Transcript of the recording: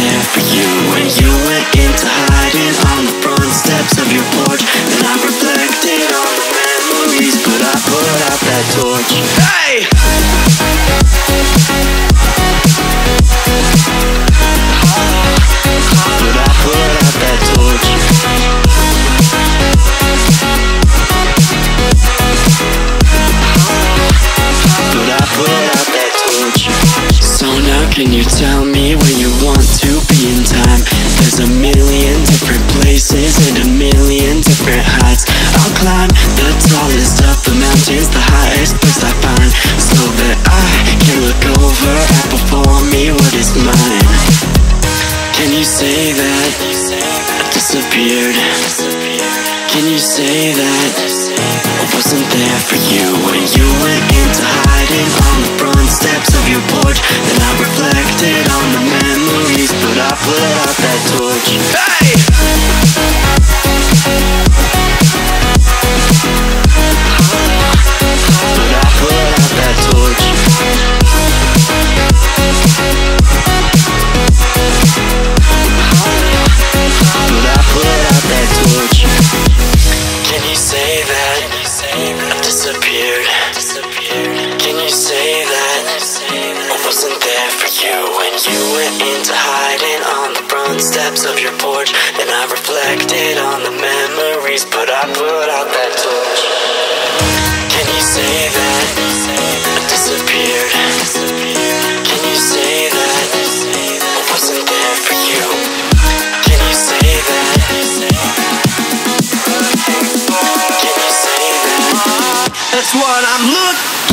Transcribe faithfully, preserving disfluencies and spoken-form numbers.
there for you when you went into hiding on the front steps of your porch. And I reflected on the memories, but I put out that torch. Hey! But I put out that torch. But I put out that torch. So now can you tell me where you want to be in time? There's a million different places and a million different heights. I'll climb the tallest of the mountains, the highest place I find, so that I can look over at before me what is mine. Can you say that I disappeared? Can you say that I wasn't there for you when you went into hiding on the front steps of your porch? And I reflected on the memories, but I put out that torch. Hey! But I put out that torch. But I put out that torch. Can you say that I disappeared? Can you say that I wasn't there for you when you went into hiding on the front steps of your porch? And I reflected on the memories, but I put out that torch. Can you say that I disappeared? Can you say that I wasn't there for you? Can you say that? Can you say that? That's what I'm looking